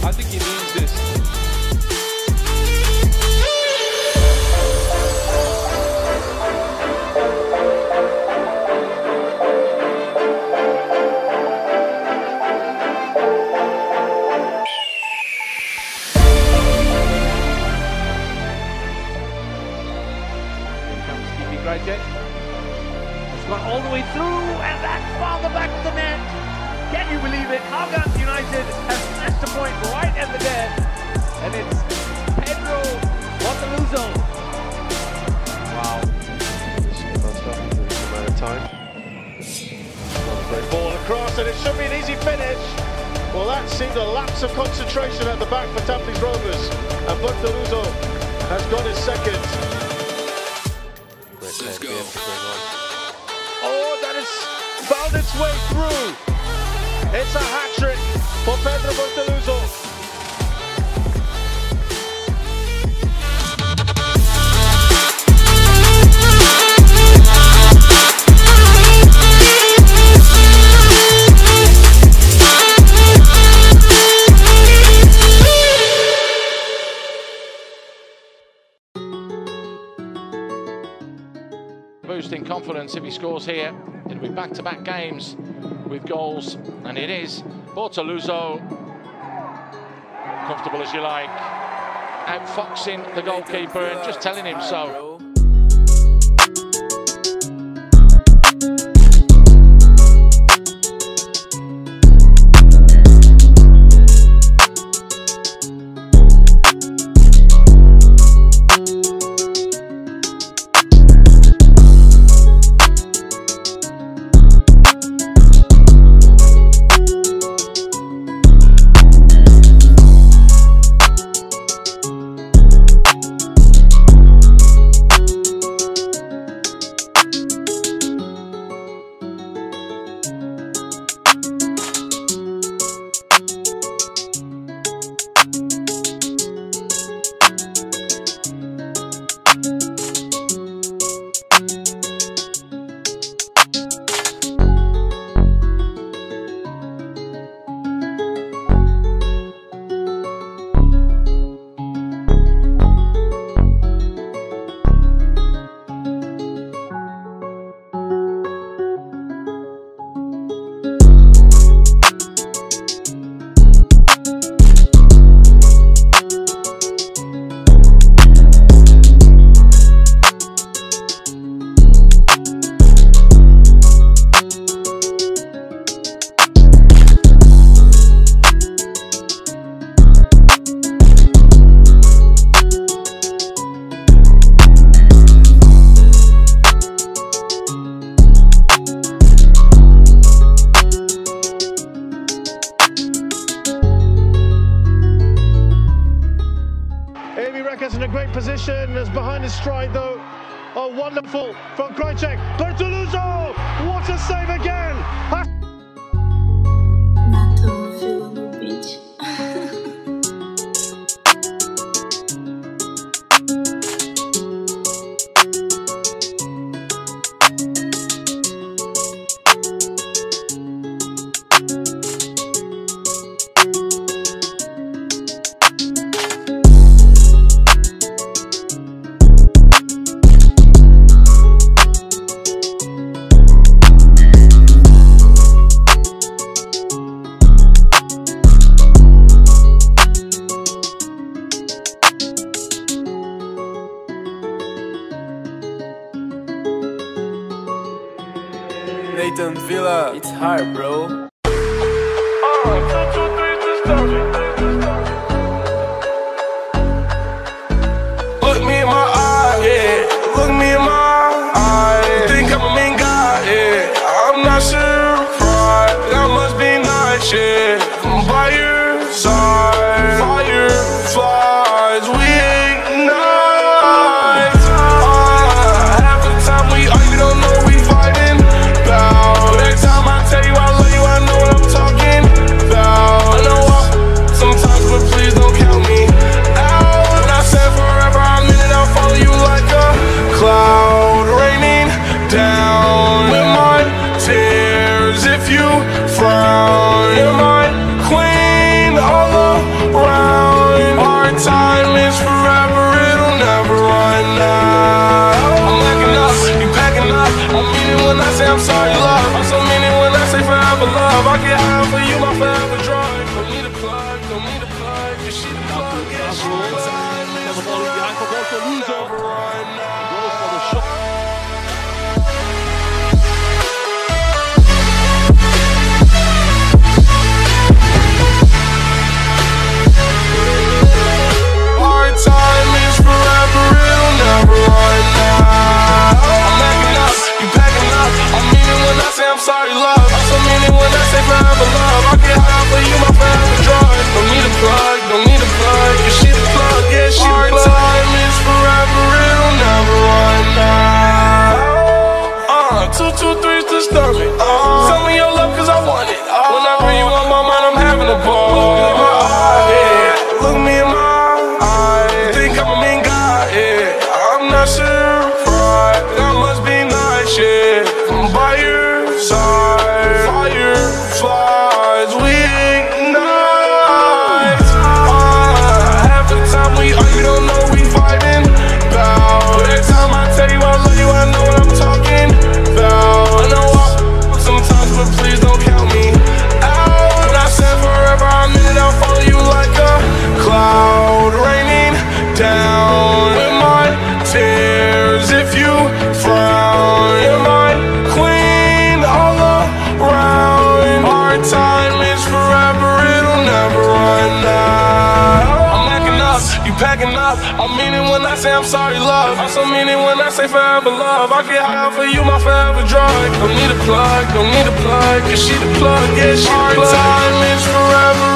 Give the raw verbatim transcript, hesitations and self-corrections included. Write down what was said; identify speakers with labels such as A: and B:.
A: I think he means this.
B: Grajcek has gone all the way through, and that's found the back of the net. Can you believe it? Haugaland United has smashed a point right at the net, and it's Pedro Bortoluso.
C: Wow. This is the first half, this amount of time.
D: Great ball across, and it should be an easy finish. Well, that seemed a lapse of concentration at the back for Tampines Rovers, and Bortoluso has got his second.
C: Let's go.
D: Oh, that has found its way through. It's a hat-trick for Pedro Bortoluso.
E: Boosting confidence if he scores here. It'll be back-to-back games with goals, and it is Bortoluso, comfortable as you like, outfoxing the goalkeeper and just telling him so.
D: Is in a great position, is behind his stride though. Oh, wonderful from Grajcek. Bortoluso! What a save again!
F: Nato feel no beach.
G: Nathan Villa, it's hard, bro.
H: Look me in my eye, yeah. Look me in my eye. Think I'm a mean guy, yeah. I'm not surprised. That must be nice, yeah. I'm by your side. Fire flies, we ignite. Uh, half the time we argue, don't know we fighting about. Next time I tell you I love you, I
B: the ball in behind for Bortoluso. Goes for the shot.
H: Our time is forever, it'll never run out. I'm backing up, you packing up. I mean it when I say I'm sorry, love. I also mean it when I say forever, love. I get high for you, my forever drug. Don't need a plug, don't need a plug. Yeah, she the plug, yeah, she the plug. Our time is forever, it'll never run out. Uh, two, two, three's to stomach. Uh, Tell me your love cause I want it. Uh, Whenever you on my mind, I'm having a ball. Look me in my eye, yeah. Look me in my eye. Think I'm a mean guy, yeah. I'm not surprised. That must be nice, yeah. I'm by your side. Fireflies, we ignite. Uh, half the time we argue, don't know we fighting about. Every time I tell you I love you, I know what I'm talking about. I know I sometimes, but please don't count me out. And I said forever, I'm in it, I'll follow you like a cloud raining down with my tears. If you frown, you're my queen all around. Our time is forever, it'll never run out. I'm backing up, you packing up. I mean it when I say I'm sorry, love. I also mean it when I say forever, love. I get high for you, my forever drug. Don't need a plug, don't need a plug. Yeah, she the plug, yeah, she the plug. Our time is forever,